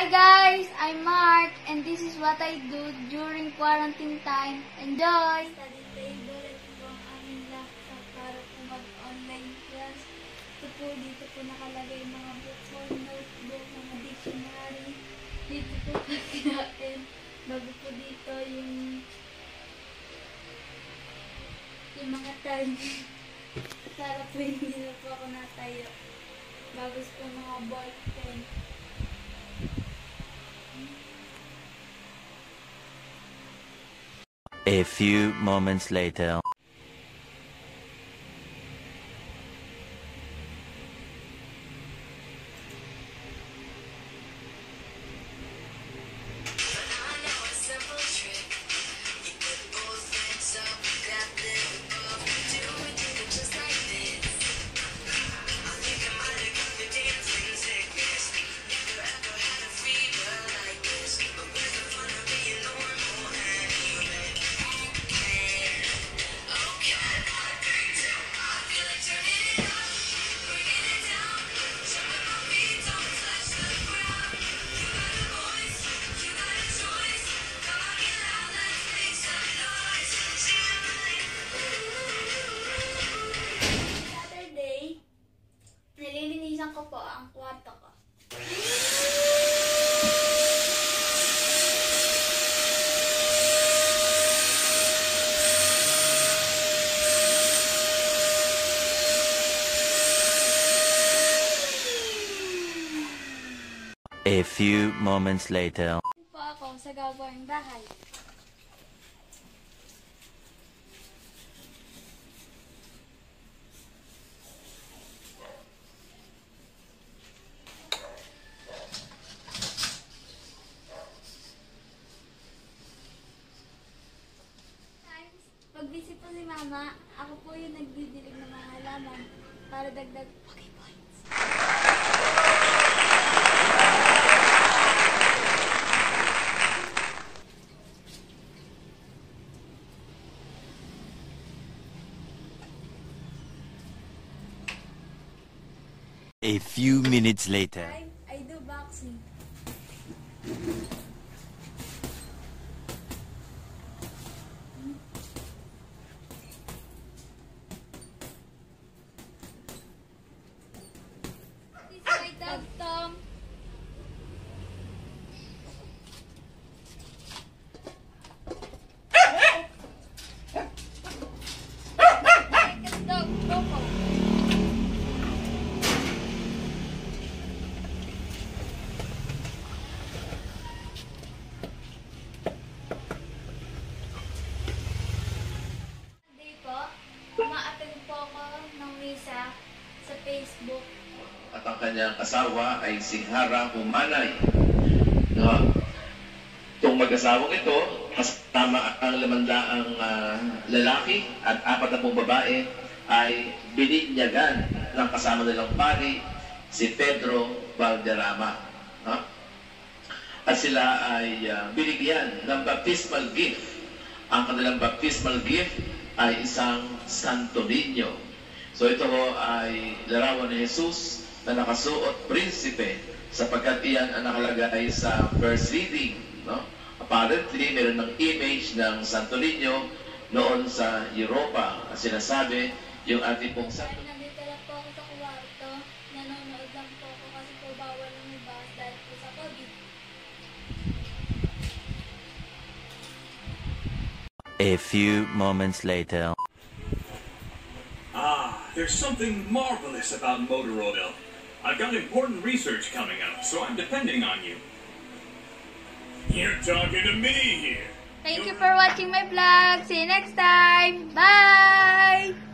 Hi guys, I'm Mark and this is what I do during quarantine time. Enjoy! Study table, ito po ang aming laptop para po mag-online class. Dito po nakalagay mga books or notebook, mga dictionary. Dito po kasi natin. Bago po dito yung mga time. Sarap po hindi na po ako natayo. Bago po mga ball pen. A few moments later. Nililinisan ko po ang kwarto ko. A few moments later. Po ako sa gawaing bahay. Pag busy po si Mama, ako po yung nagdidilig ng mga halaman para dagdag Poké Points. A few minutes later. I do boxing. Tom. Dog, Coco. Hindi po, ma-attend po ako ng misa sa Facebook. At ang kanyang asawa ay si Hara Humanay. No? Itong mag-asawang ito, kasama ang 500 lalaki at 40 babae, ay bininyagan ng kasama nilang pari, si Pedro Valderrama. No? At sila ay binigyan ng baptismal gift. Ang kanilang baptismal gift ay isang Santo Niño. So ito ay larawan ni Jesus na nakasuot prinsipe sapagkat iyan ang nakalagay sa first reading. No? Apparently, meron ng image ng Santo Niño noon sa Europa. At sinasabi, yung ating pong Santo Niño. Nandito lang po ako sa kwarto. Nanonood lang po ako kasi po bawal ng iba dahil po sa COVID. A few moments later. There's something marvelous about motor oil. I've got important research coming up, so I'm depending on you. You're talking to me here. Thank you for watching my vlog. See you next time. Bye!